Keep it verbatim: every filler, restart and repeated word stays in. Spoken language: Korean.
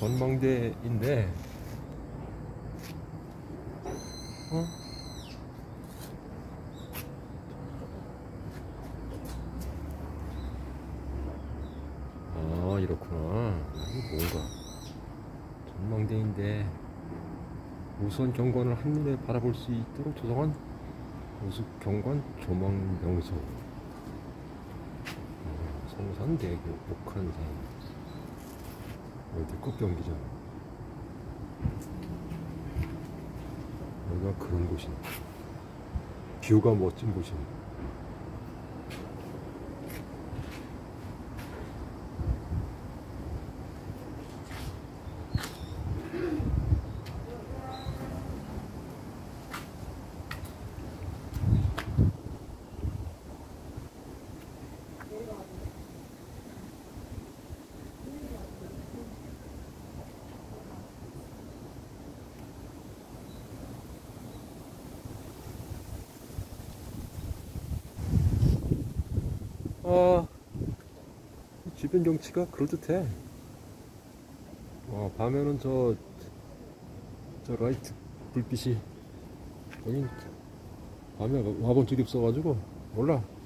전망대인데, 어? 아, 이렇구나. 이게 뭔가. 전망대인데, 우선 경관을 한눈에 바라볼 수 있도록 조성한 우수 경관 조망 명소. 어, 성산대교 옥한산. 월드컵 경기장. 여기가 그런 곳이네. 뷰가 멋진 곳이네. 아, 주변 경치가 그럴듯해. 어, 밤에는 저, 저 라이트 불빛이, 여긴 밤에 와본 적이 없어가지고, 몰라.